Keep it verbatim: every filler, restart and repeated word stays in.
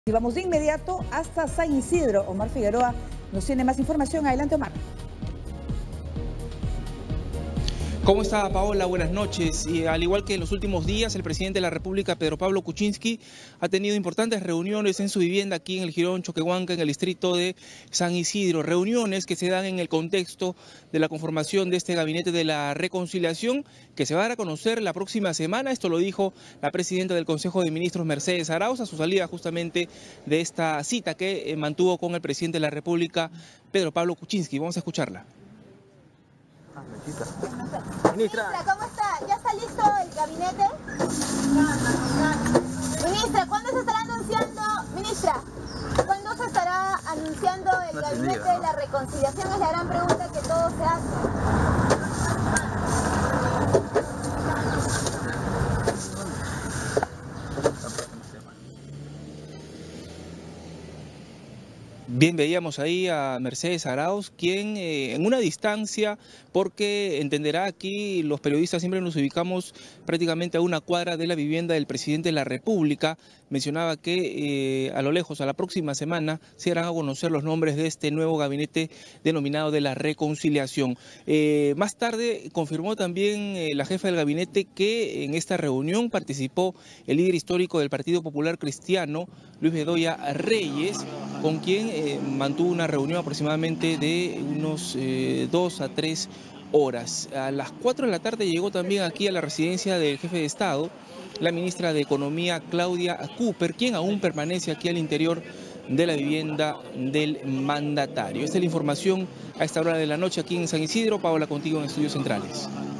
Y vamos de inmediato hasta San Isidro. Omar Figueroa nos tiene más información. Adelante, Omar. ¿Cómo está, Paola? Buenas noches. Y al igual que en los últimos días, el presidente de la República, Pedro Pablo Kuczynski, ha tenido importantes reuniones en su vivienda aquí en el Jirón Choquehuanca, en el distrito de San Isidro. Reuniones que se dan en el contexto de la conformación de este gabinete de la reconciliación, que se va a dar a conocer la próxima semana. Esto lo dijo la presidenta del Consejo de Ministros, Mercedes Arauz, a su salida justamente de esta cita que mantuvo con el presidente de la República, Pedro Pablo Kuczynski. Vamos a escucharla. Ministra, ¿cómo está? ¿Ya está listo el gabinete? Ministra, ¿cuándo se estará anunciando? Ministra, ¿cuándo se estará anunciando el gabinete de la reconciliación? Es la gran pregunta que todos se hacen. Bien, veíamos ahí a Mercedes Arauz, quien eh, en una distancia, porque entenderá aquí, los periodistas siempre nos ubicamos prácticamente a una cuadra de la vivienda del presidente de la República, mencionaba que eh, a lo lejos, a la próxima semana, se harán a conocer los nombres de este nuevo gabinete denominado de la reconciliación. Eh, más tarde confirmó también eh, la jefa del gabinete que en esta reunión participó el líder histórico del Partido Popular Cristiano, Luis Bedoya Reyes, con quien eh, mantuvo una reunión aproximadamente de unos eh, dos a tres horas. A las cuatro de la tarde llegó también aquí a la residencia del jefe de Estado la ministra de Economía, Claudia Cooper, quien aún permanece aquí al interior de la vivienda del mandatario. Esta es la información a esta hora de la noche aquí en San Isidro. Paola, contigo en Estudios Centrales.